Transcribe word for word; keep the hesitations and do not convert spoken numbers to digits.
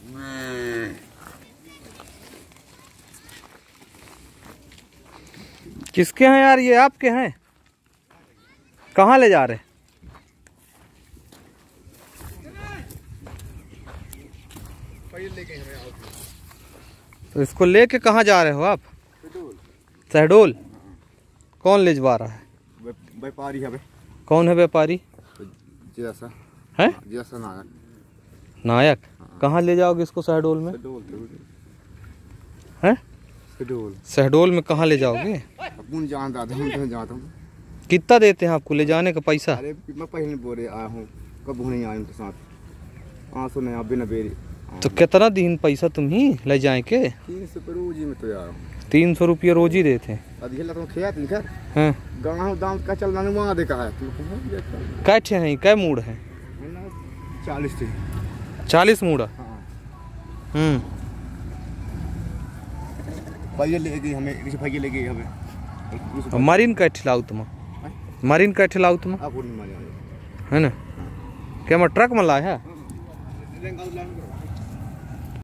किसके हैं यार ये? आपके हैं? कहाँ ले जा रहे? तो इसको लेके कहाँ जा रहे हो आप? शहडोल। कौन ले जा रहा है? व्यापारी है। कौन है व्यापारी? जैसा है जैसा नायक। नायक। कहाँ ले जाओगे इसको? शहडोल में है? शहडोल। शहडोल में कहाँ ले जाओगे? अपन जानता हूँ जानता हूँ। कितना देते हैं आपको ले जाने का पैसा? अरे मैं पहले बोले आया हूँ, कब नहीं आया उनके साथ। हाँ सुने आप बिना बेरी। तो कितना दिन पैसा तुम ही ले जाए के? तीन सौ रोजी में तो यार तीन सौ रुपये रोज ही देते हैं। हाँ गाँव दाम का चल रहा वहाँ देखा है। कै ठे हैं? कै मूड है? चालीस थे। चालीस मूड़ा। हम्म भैया ले गई हमें, भैया ले गई हमें। मरीन कै ठिलाऊ तुम? मरीन कै ठिलाऊ तुम? है ना? क्या मैं ट्रक में लाया है?